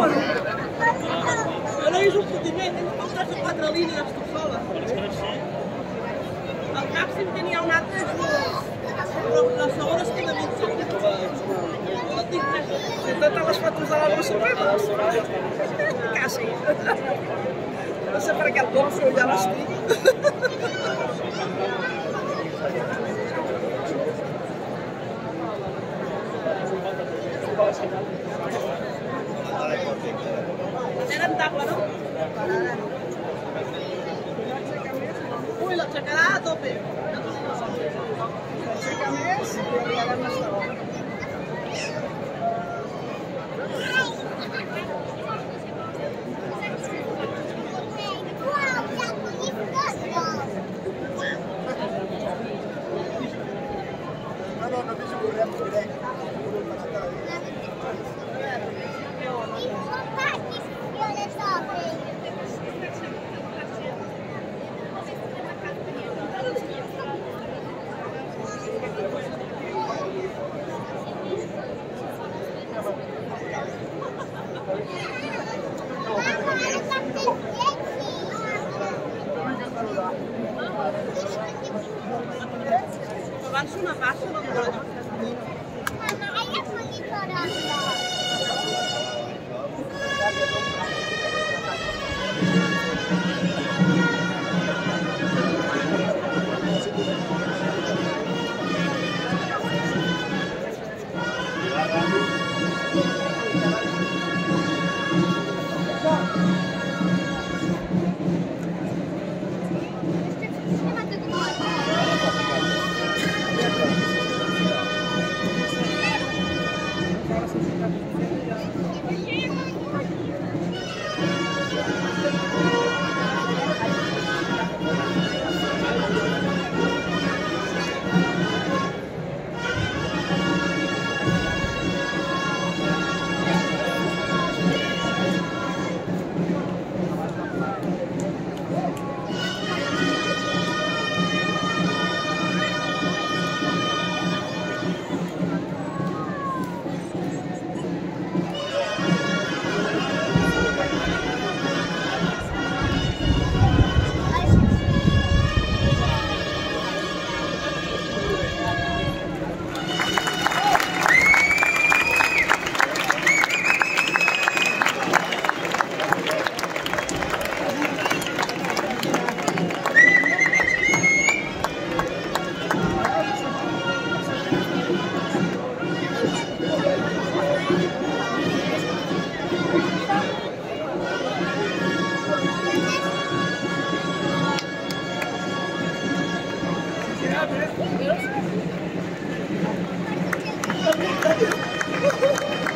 Jo no he vist un fotimer, tens com 3 o 4 línies tu sola. Al màxim tenia un altre però la segona es queda mitja. No tinc res. Si totes les fotos de l'alba són meves. Quasi. No sé per què el golfo ja l'estic. Era en taula, no? Ui, l'aixecarà a tope. Aixeca més i enviarem la segona. No t'hi jugarem direct. Abans una passa, no m'ho Thank you.